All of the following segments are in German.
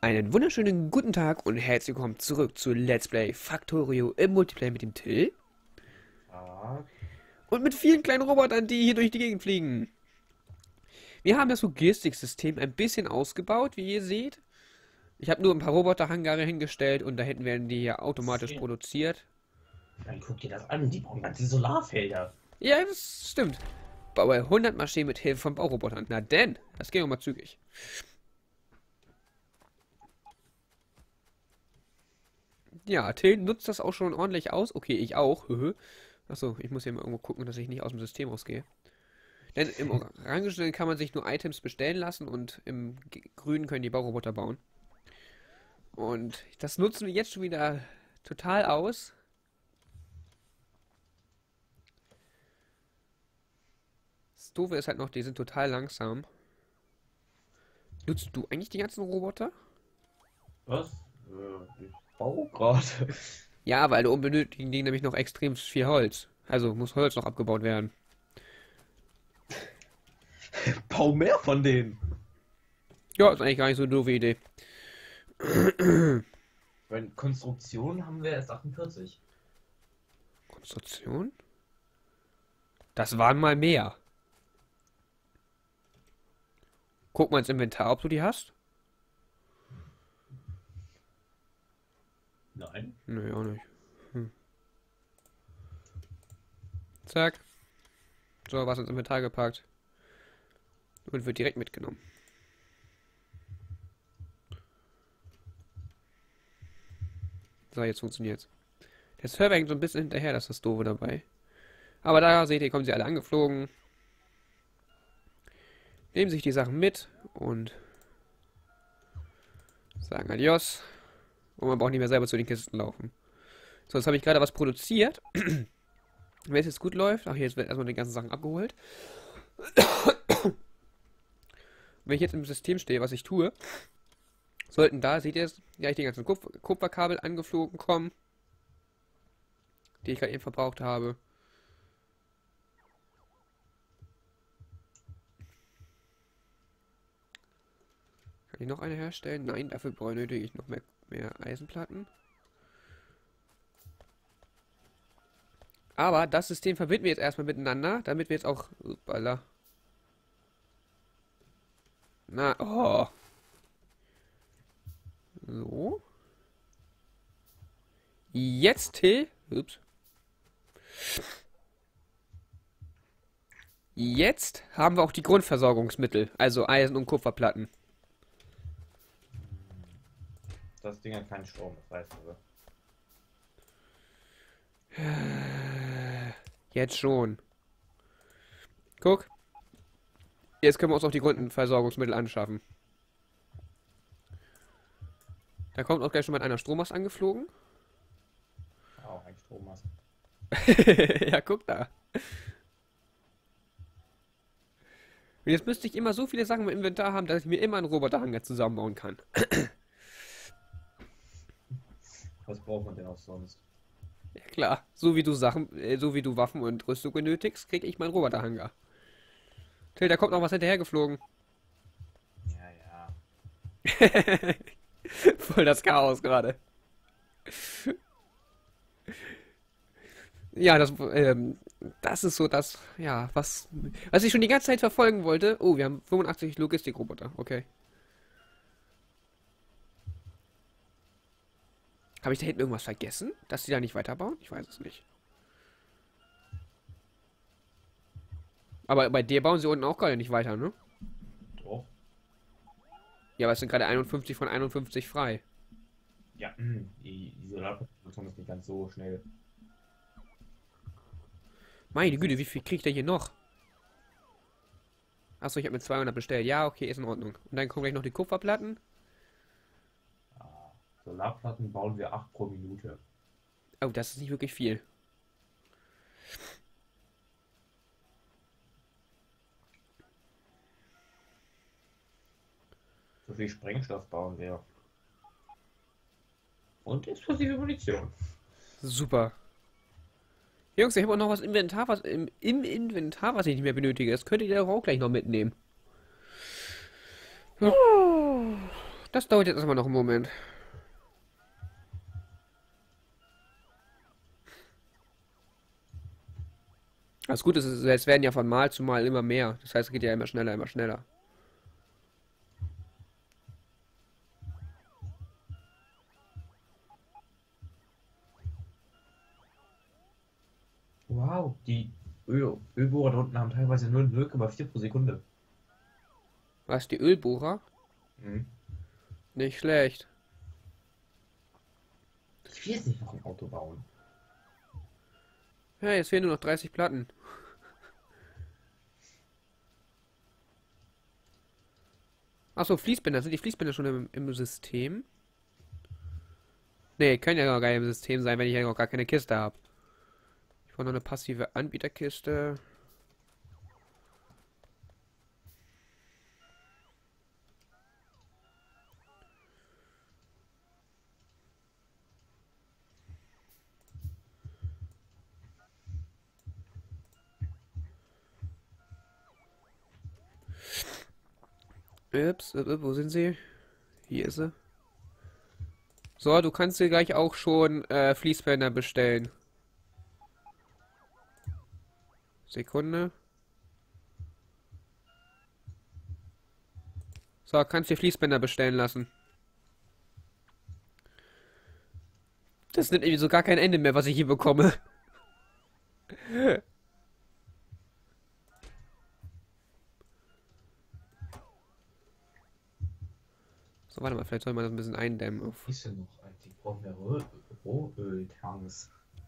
Einen wunderschönen guten Tag und herzlich willkommen zurück zu Let's Play Factorio im Multiplayer mit dem Till Ah, und mit vielen kleinen Robotern, die hier durch die Gegend fliegen. Wir haben das Logistiksystem ein bisschen ausgebaut, wie ihr seht. Ich habe nur ein paar Roboterhangare hingestellt und da hinten werden die hier automatisch schön. produziert. Dann guck dir das an, die bauen ganze Solarfelder. Ja, das stimmt. Baue 100 Maschinen mit Hilfe von Baurobotern. Na denn, das ging auch mal zügig. Ja, Till nutzt das auch schon ordentlich aus. Okay, ich auch. Achso, ich muss hier mal irgendwo gucken, dass ich nicht aus dem System rausgehe. Denn im Orangenen kann man sich nur Items bestellen lassen und im Grünen können die Bauroboter bauen. Und das nutzen wir jetzt schon wieder total aus. Das Doofe ist halt noch, die sind total langsam. Nutzt du eigentlich die ganzen Roboter? Was? Ich baue gerade. Ja, weil du benötigen die nämlich noch extrem viel Holz. Also muss Holz noch abgebaut werden. Bau mehr von denen. Ja, ist eigentlich gar nicht so eine doofe Idee. Bei Konstruktion haben wir erst 48. Konstruktion? Das waren mal mehr. Guck mal ins Inventar, ob du die hast. Nein. Nö, auch nicht. Zack. So, was ins Inventar gepackt. Und wird direkt mitgenommen. So, jetzt funktioniert's. Der Server hängt so ein bisschen hinterher, das ist das Doofe dabei. Aber da seht ihr, kommen sie alle angeflogen. Nehmen sich die Sachen mit und sagen Adios. Und man braucht nicht mehr selber zu den Kisten laufen. So, jetzt habe ich gerade was produziert. Wenn es jetzt gut läuft, ach, jetzt wird erstmal die ganzen Sachen abgeholt. Wenn ich jetzt im System stehe, was ich tue, sollten da, seht ihr es, gleich die ganzen Kupferkabel angeflogen kommen, die ich gerade eben verbraucht habe. Kann ich noch eine herstellen? Nein, dafür benötige ich noch mehr Eisenplatten. Aber das System verbinden wir jetzt erstmal miteinander, damit wir jetzt auch... Uppala. Na, oh. So. Jetzt, Till. Ups. Jetzt haben wir auch die Grundversorgungsmittel, also Eisen- und Kupferplatten. Das Ding hat keinen Strom, das weißt du. Jetzt schon. Guck. Jetzt können wir uns auch die Grundversorgungsmittel anschaffen. Da kommt auch gleich schon mal einer Strommast angeflogen. Auch ein Strommast. Ja, guck da. Und jetzt müsste ich immer so viele Sachen im Inventar haben, dass ich mir immer einen Roboterhanger zusammenbauen kann. Was braucht man denn auch sonst? Ja klar, so wie du so wie du Waffen und Rüstung benötigst, kriege ich meinen Roboterhanger. Till, da kommt noch was hinterhergeflogen. Ja, ja. Voll das Chaos gerade. Ja, das ist so das, ja, was ich schon die ganze Zeit verfolgen wollte. Oh, wir haben 85 Logistikroboter. Okay. Habe ich da hinten irgendwas vergessen? Dass die da nicht weiterbauen? Ich weiß es nicht. Aber bei dir bauen sie unten auch gerade nicht weiter, ne? Doch. Ja, aber es sind gerade 51 von 51 frei. Ja, die Solarproduktion ist nicht ganz so schnell. Meine Güte, wie viel kriegt der hier noch? Achso, ich habe mir 200 bestellt. Ja, okay, ist in Ordnung. Und dann kommen gleich noch die Kupferplatten. Ah, Solarplatten bauen wir 8 pro Minute. Oh, das ist nicht wirklich viel. So viel Sprengstoff bauen wir. Und explosive Munition. Super. Jungs, ich habe auch noch was Inventar, was im Inventar, was ich nicht mehr benötige. Das könnt ihr doch auch gleich noch mitnehmen. Ja, Das dauert jetzt erstmal noch einen Moment. Das Gute ist, es werden ja von Mal zu Mal immer mehr. Das heißt, es geht ja immer schneller, immer schneller. Wow, die Ölbohrer da unten haben teilweise nur 0,4 pro Sekunde. Was, die Ölbohrer? Mhm. Nicht schlecht. Ich will jetzt nicht noch ein Auto bauen. Ja, jetzt fehlen nur noch 30 Platten. Achso, Fließbänder. Sind die Fließbänder schon im System? Nee, können ja noch gar nicht im System sein, wenn ich ja noch gar keine Kiste habe. Ich brauche noch eine passive Anbieterkiste. Ups, wo sind sie? Hier ist sie. So, du kannst dir gleich auch schon Fließbänder bestellen. Sekunde. So, kannst dir Fließbänder bestellen lassen. Das nimmt irgendwie so gar kein Ende mehr, was ich hier bekomme. So, warte mal, vielleicht soll man das ein bisschen eindämmen. Auf. Ist ja noch ein. Die brauchen ja Rohöltanks.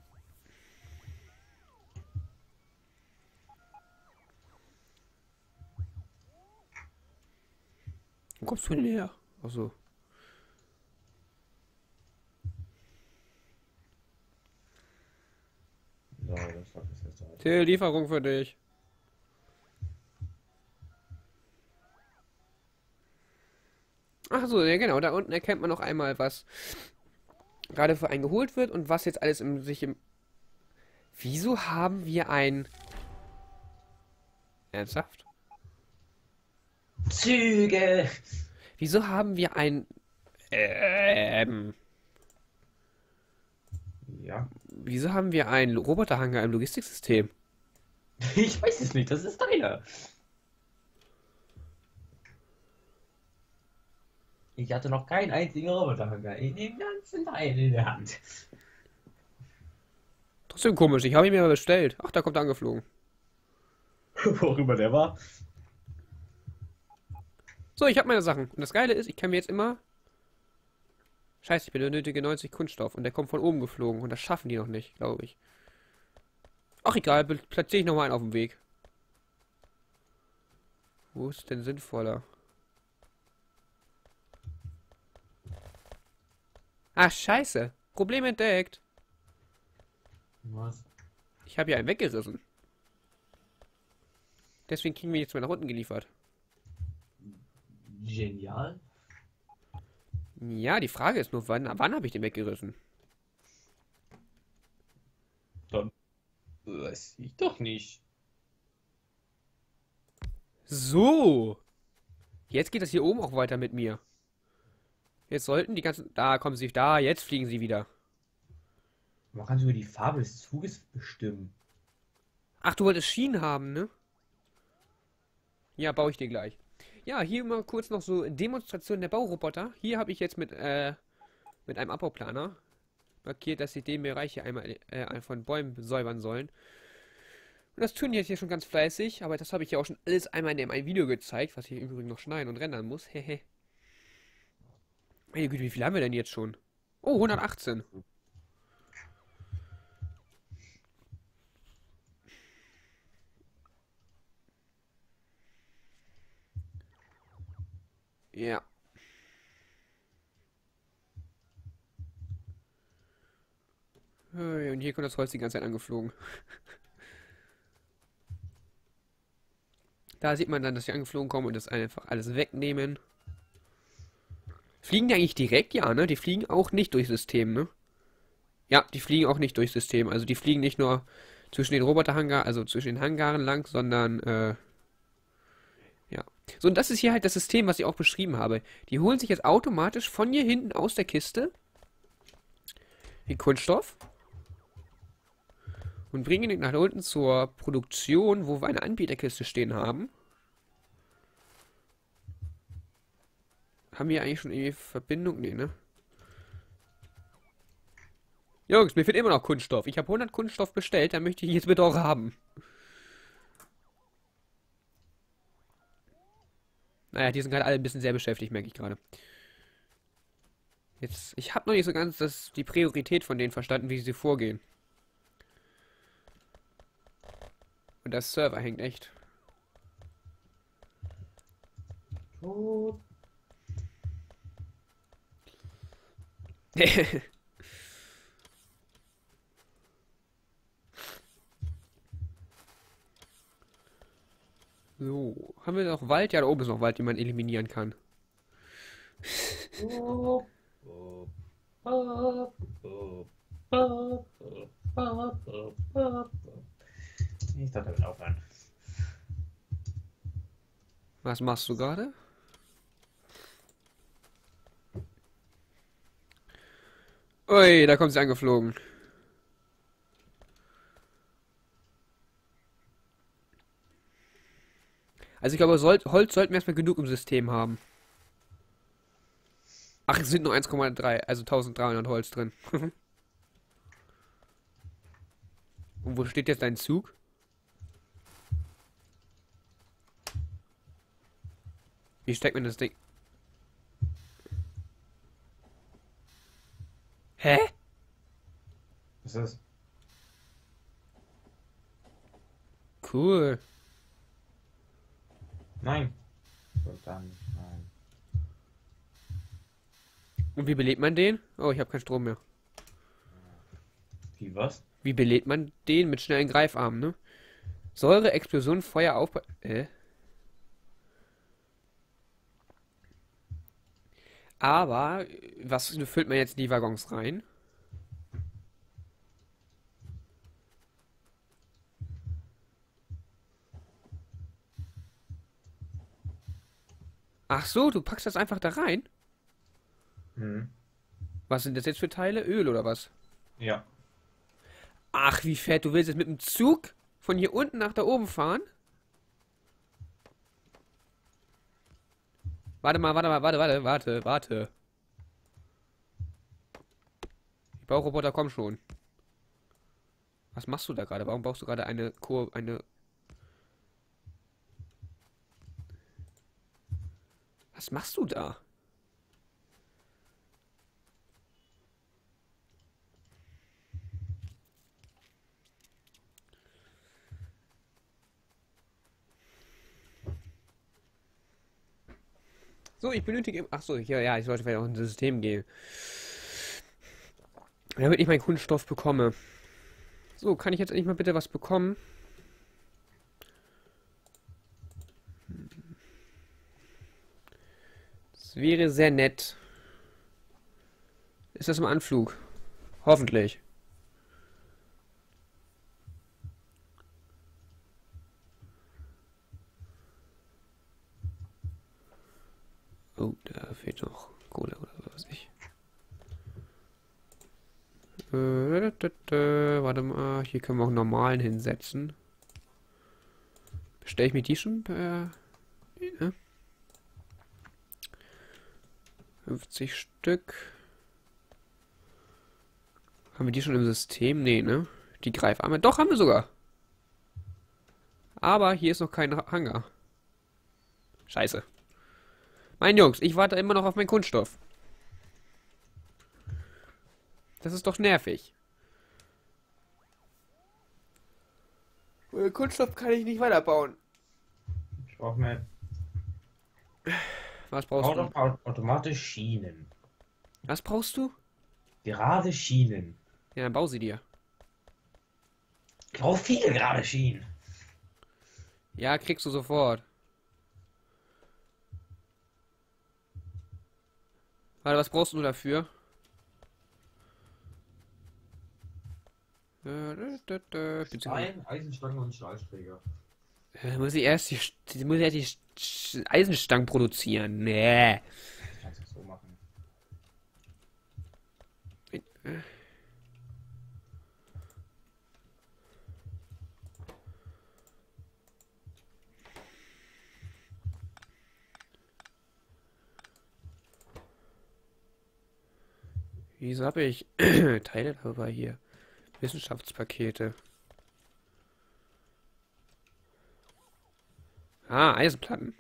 Wo kommst du denn her? Achso. So, das war das jetzt halt. Till, Lieferung für dich. Ach so, ja genau, da unten erkennt man noch einmal, was gerade für einen geholt wird und was jetzt alles sich im... Wieso haben wir ein... Ernsthaft? Züge! Wieso haben wir ein... Ja, Wieso haben wir einen Roboterhangar im Logistiksystem? ich weiß es nicht, das ist deiner. Ich hatte noch keinen einzigen Roboterhangar in dem ganzen Teil in der Hand. Trotzdem komisch, ich habe ihn mir mal bestellt. Ach, da kommt er angeflogen. Worüber der war? So, ich habe meine Sachen. Und das Geile ist, ich kann mir jetzt immer... Scheiße, ich benötige 90 Kunststoff und der kommt von oben geflogen und das schaffen die noch nicht, glaube ich. Ach egal, platziere ich nochmal einen auf dem Weg. Wo ist es denn sinnvoller? Ach scheiße, Problem entdeckt. Was? Ich habe hier einen weggerissen. Deswegen kriegen wir jetzt mal nach unten geliefert. Genial. Ja, die Frage ist nur, wann habe ich den weggerissen? Dann weiß ich doch nicht. So. Jetzt geht das hier oben auch weiter mit mir. Jetzt sollten die ganzen... Da kommen sie, da, jetzt fliegen sie wieder. Man kann sogar die Farbe des Zuges bestimmen. Ach, du wolltest Schienen haben, ne? Ja, baue ich dir gleich. Ja, hier mal kurz noch so Demonstration der Bauroboter. Hier habe ich jetzt mit einem Abbauplaner markiert, dass sie den Bereich hier einmal von Bäumen säubern sollen. Und das tun die jetzt hier schon ganz fleißig, aber das habe ich ja auch schon alles einmal in einem Video gezeigt, was ich im Übrigen noch schneiden und rendern muss. Hehe. Meine Güte, wie viel haben wir denn jetzt schon? Oh, 118. Ja. Und hier kommt das Holz die ganze Zeit angeflogen. Da sieht man dann, dass sie angeflogen kommen und das einfach alles wegnehmen. Fliegen die eigentlich direkt? Ja, ne? Die fliegen auch nicht durchs System, ne? Ja, die fliegen auch nicht durchs System. Also die fliegen nicht nur zwischen den Roboterhangar, also zwischen den Hangaren lang, sondern, ja. So, und das ist hier halt das System, was ich auch beschrieben habe. Die holen sich jetzt automatisch von hier hinten aus der Kiste den Kunststoff und bringen ihn nach unten zur Produktion, wo wir eine Anbieterkiste stehen haben. Haben wir eigentlich schon irgendwie Verbindung? Nee, ne? Jungs, mir fehlt immer noch Kunststoff. Ich habe 100 Kunststoff bestellt, dann möchte ich jetzt bitte auch haben. Naja, die sind gerade alle ein bisschen sehr beschäftigt, merke ich gerade. Jetzt, ich habe noch nicht so ganz die Priorität von denen verstanden, wie sie vorgehen. Und der Server hängt echt. Tot. So, haben wir noch Wald? Ja, da oben ist noch Wald, den man eliminieren kann. Ich dachte, damit aufhören. Was machst du gerade? Ui, da kommt sie angeflogen. Also ich glaube, Holz sollten wir erstmal genug im System haben. Ach, es sind nur 1,3, also 1300 Holz drin. Und wo steht jetzt dein Zug? Wie steckt man das Ding? Hä? Was ist das? Cool. Nein. Und dann, nein. Und wie belebt man den? Oh, ich habe keinen Strom mehr. Wie was? Wie belebt man den mit schnellen Greifarmen, ne? Säure, Explosion, Feuer, Aufbau. Aber, was füllt man jetzt in die Waggons rein? Ach so, du packst das einfach da rein? Hm. Was sind das jetzt für Teile? Öl oder was? Ja. Ach, wie fett, du willst jetzt mit dem Zug von hier unten nach da oben fahren? Warte mal, warte. Die Bauroboter kommen schon. Was machst du da gerade? Warum baust du gerade eine... Was machst du da? So, ich benötige... Ach so, ja, ich sollte vielleicht auch ins System gehen. Damit ich meinen Kunststoff bekomme. So, kann ich jetzt endlich mal bitte was bekommen? Das wäre sehr nett. Ist das im Anflug? Hoffentlich. Oh, da fehlt noch Kohle oder was weiß ich. Warte mal, hier können wir auch einen normalen hinsetzen. Bestelle ich mir die schon? Ne? 50 Stück. Haben wir die schon im System? Nee, ne? Die Greifarme. Doch, haben wir sogar. Aber hier ist noch kein Hangar. Scheiße. Mein Jungs, ich warte immer noch auf meinen Kunststoff. Das ist doch nervig. Ohne Kunststoff kann ich nicht weiterbauen. Ich brauche mehr. Was brauchst du? Automatisch Schienen. Was brauchst du? Gerade Schienen. Ja, dann bau sie dir. Ich brauche viele gerade Schienen. Ja, kriegst du sofort. Warte, was brauchst du dafür? Stein, Eisenstangen und Stahlträger. Muss ich erst muss ich erst die Eisenstangen produzieren. Nee. Kannst du so machen. Wieso habe ich Teile dabei hier? Wissenschaftspakete. Ah, Eisenplatten.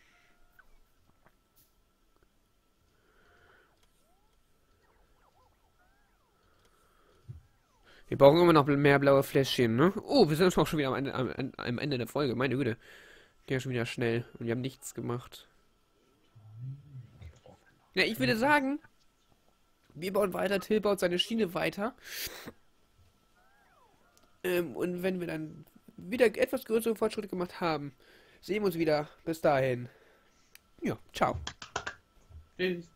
Wir brauchen immer noch mehr blaue Fläschchen, ne? Oh, wir sind auch schon wieder am Ende der Folge. Meine Güte. Geht ja schon wieder schnell. Und wir haben nichts gemacht. Ja, ich würde sagen, wir bauen weiter. Till baut seine Schiene weiter. Und wenn wir dann wieder etwas größere Fortschritte gemacht haben, sehen wir uns wieder. Bis dahin. Ja, ciao. Tschüss.